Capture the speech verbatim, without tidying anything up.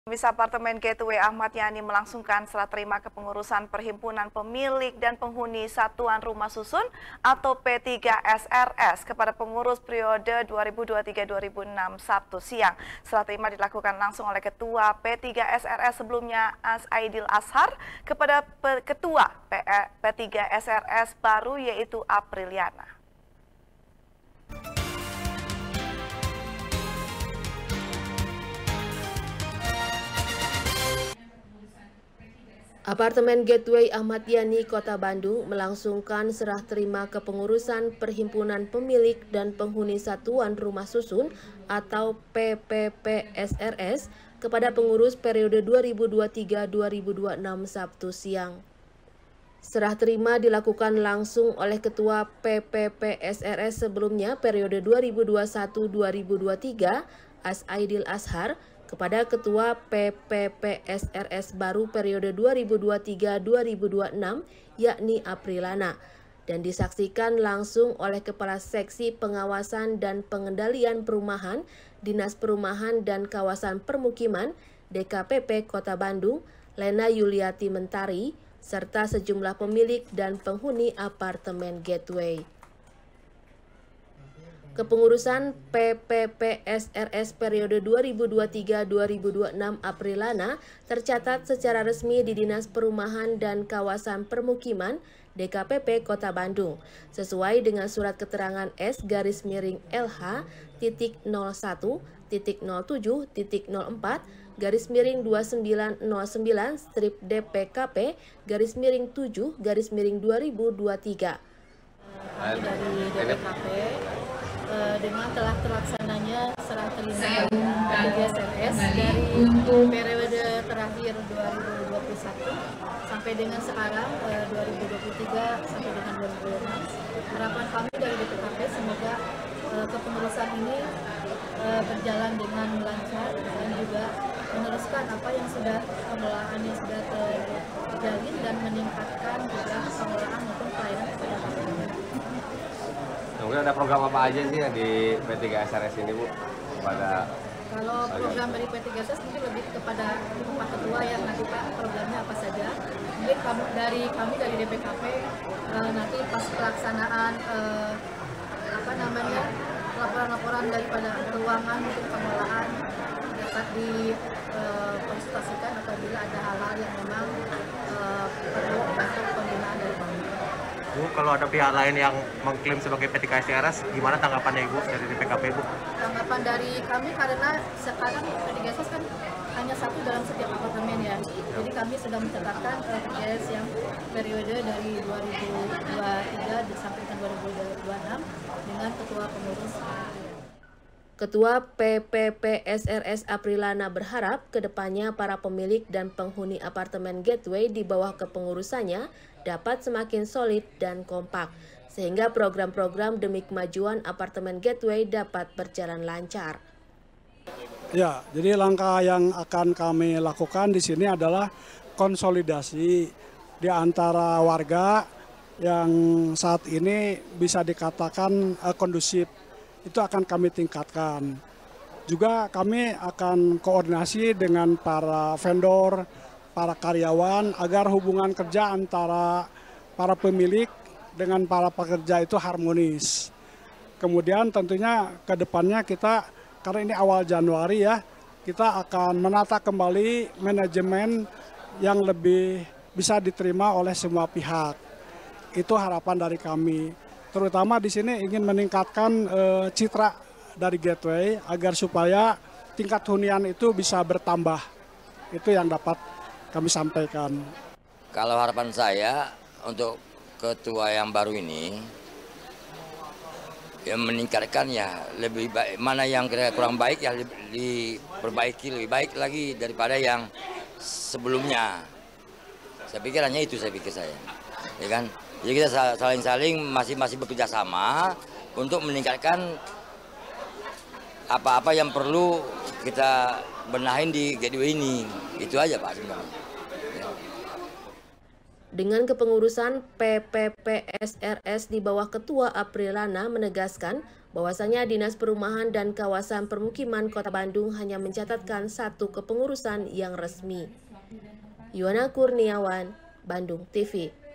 Komisi Apartemen Gateway Ahmad Yani melangsungkan serah terima kepengurusan Perhimpunan Pemilik dan Penghuni Satuan Rumah Susun atau P tiga S R S kepada pengurus periode dua ribu dua puluh tiga dua ribu enam Sabtu siang. Serah terima dilakukan langsung oleh Ketua P tiga S R S sebelumnya As Aidil Ashar kepada Ketua P tiga S R S baru yaitu Apriliana. Apartemen Gateway Ahmad Yani, Kota Bandung melangsungkan serah terima kepengurusan Perhimpunan Pemilik dan Penghuni Satuan Rumah Susun atau P P P S R S kepada pengurus periode dua ribu dua puluh tiga dua ribu dua puluh enam Sabtu siang. Serah terima dilakukan langsung oleh Ketua P P P S R S sebelumnya periode dua ribu dua puluh satu dua ribu dua puluh tiga As Aidil Ashar kepada Ketua P P P S R S baru periode dua ribu dua puluh tiga dua ribu dua puluh enam yakni Apriliana dan disaksikan langsung oleh Kepala Seksi Pengawasan dan Pengendalian Perumahan Dinas Perumahan dan Kawasan Permukiman D K P P Kota Bandung Lena Yuliati Mentari serta sejumlah pemilik dan penghuni apartemen Gateway. Kepengurusan P P P S R S periode dua ribu dua puluh tiga dua ribu dua puluh enam Apriliana tercatat secara resmi di Dinas Perumahan dan Kawasan Permukiman D K P P Kota Bandung sesuai dengan surat keterangan S garis miring L H titik nol satu titik nol tujuh titik nol empat garis miring dua sembilan nol sembilan strip D P K P garis miring tujuh garis miring dua ribu dua puluh tiga. Kami dari D P K P dengan telah terlaksananya serah terima P tiga S R S dari periode terakhir dua ribu dua puluh satu sampai dengan sekarang dua ribu dua puluh tiga sampai dengan dua ribu dua puluh enam. Harapan kami dari D P K P semoga kepengurusan ini berjalan dengan lancar dan juga meneruskan apa yang sudah pengelolaan yang sudah terjalin dan meningkatkan juga pengelolaan maupun pelayanan kepada masyarakat. Mungkin ada program apa aja sih di P tiga S R S ini, Bu? Kepada kalau program dari P tiga S R S mungkin lebih kepada Pak Ketua yang nanti Pak programnya apa saja. Mungkin kamu dari kami dari D P K P uh, nanti pas pelaksanaan uh, apa namanya laporan-laporan daripada keuangan untuk pengelolaan dapat dikonsultasikan uh, apabila ada hal-hal yang memang uh, perlu untuk penggunaan dari kami. Bu, kalau ada pihak lain yang mengklaim sebagai P tiga S R S, gimana tanggapannya Ibu dari D P K P, Bu? Tanggapan dari kami karena sekarang P tiga S R S kan hanya satu dalam setiap apartemen ya. Jadi kami sudah mencatatkan P tiga S yang periode dari dua ribu dua puluh tiga sampai dua ribu dua puluh enam dengan ketua pengurus. Ketua P P P S R S Apriliana berharap kedepannya para pemilik dan penghuni apartemen Gateway di bawah kepengurusannya dapat semakin solid dan kompak, sehingga program-program demi kemajuan apartemen Gateway dapat berjalan lancar. Ya, jadi langkah yang akan kami lakukan di sini adalah konsolidasi di antara warga yang saat ini bisa dikatakan uh, kondusif. Itu akan kami tingkatkan. Juga kami akan koordinasi dengan para vendor, para karyawan agar hubungan kerja antara para pemilik dengan para pekerja itu harmonis. Kemudian tentunya ke depannya kita, karena ini awal Januari ya, kita akan menata kembali manajemen yang lebih bisa diterima oleh semua pihak. Itu harapan dari kami. Terutama di sini ingin meningkatkan e, citra dari Gateway agar supaya tingkat hunian itu bisa bertambah. Itu yang dapat kami sampaikan. Kalau harapan saya untuk ketua yang baru ini, yang meningkatkan ya lebih baik, mana yang kira kurang baik ya diperbaiki lebih baik lagi daripada yang sebelumnya. Saya pikir hanya itu saya pikir saya, ya kan? Jadi kita saling-saling masing-masing bekerja sama untuk meningkatkan apa-apa yang perlu kita benahin di Gateway ini. Itu aja Pak sebenarnya. Dengan kepengurusan P P P S R S di bawah Ketua Aprilana menegaskan bahwasanya Dinas Perumahan dan Kawasan Permukiman Kota Bandung hanya mencatatkan satu kepengurusan yang resmi. Yuwana Kurniawan, Bandung T V.